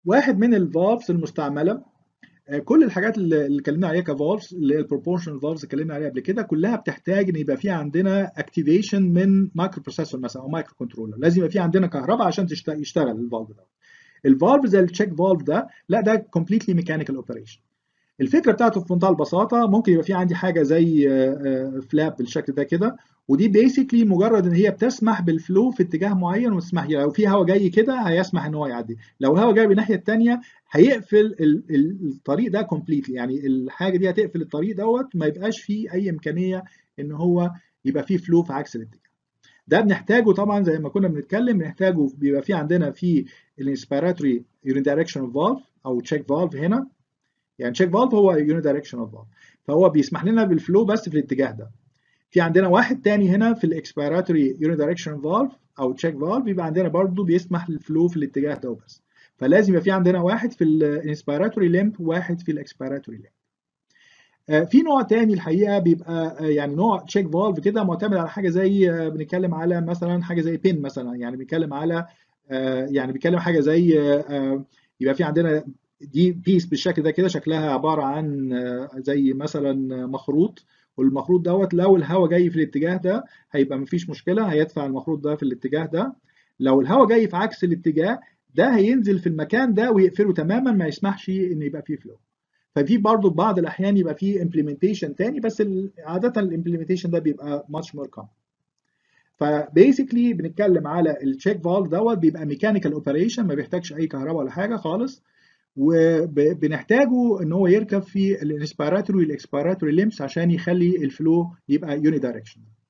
واحد من الفالفز المستعمله. كل الحاجات اللي اتكلمنا عليها كفالفز، اللي هي البروبورشنال فالفز اتكلمنا عليها قبل كده، كلها بتحتاج ان يبقى في عندنا اكتيفيشن من مايكرو بروسيسور مثلا او مايكرو كنترولر. لازم يبقى في عندنا كهرباء عشان يشتغل الفالف ده. الفالف زي التشيك فالف ده لا، ده كومبليتلي ميكانيكال اوبريشن. الفكره بتاعته في منتهى البساطه، ممكن يبقى في عندي حاجه زي فلاب بالشكل ده كده، ودي بيسكلي مجرد ان هي بتسمح بالفلو في اتجاه معين، وتسمح لو في هواء جاي كده هيسمح ان هو يعدي، لو الهواء جاي بالناحيه الثانيه هيقفل الطريق ده كومبليتلي. يعني الحاجه دي هتقفل الطريق دوت، ما يبقاش فيه اي امكانيه ان هو يبقى فيه فلو في عكس الاتجاه. ده بنحتاجه طبعا زي ما كنا بنتكلم، بنحتاجه بيبقى في عندنا في الانسبيراتوري يونيدايركشنال فالف او تشيك فالف هنا. يعني تشيك فالف هو يونيدايركشنال فالف، فهو بيسمح لنا بالفلو بس في الاتجاه ده. في عندنا واحد تاني هنا في الاكسبيراتوري يونيدايركشنال فالف او تشيك فالف، يبقى عندنا برضو بيسمح للفلو في الاتجاه ده وبس. فلازم يبقى في عندنا واحد في الانسبيراتوري ليمب وواحد في الاكسبيراتوري ليمب. في نوع تاني الحقيقه بيبقى يعني نوع تشيك فالف كده معتمد على حاجه زي بنتكلم على مثلا حاجه زي بين مثلا. يعني بنتكلم على يعني بنتكلم حاجه زي يبقى في عندنا دي بيس بالشكل ده كده، شكلها عباره عن زي مثلا مخروط. والمخروط دوت لو الهواء جاي في الاتجاه ده هيبقى مفيش مشكله، هيدفع المخروط ده في الاتجاه ده. لو الهواء جاي في عكس الاتجاه ده هينزل في المكان ده ويقفله تماما، ما يسمحش ان يبقى فيه فلو. ففي برضه بعض الاحيان يبقى في امبلمنتيشن تاني، بس عاده الامبلمنتيشن ده بيبقى ماتش مور كومن. فبيسكلي بنتكلم على التشيك فالف دوت، بيبقى ميكانيكال اوبريشن، ما بيحتاجش اي كهرباء ولا حاجه خالص. وبنحتاجه ان هو يركب في الانسبيراتوري والاكسبيراتوري ليمبس عشان يخلي الفلو يبقى يوني دايركشن.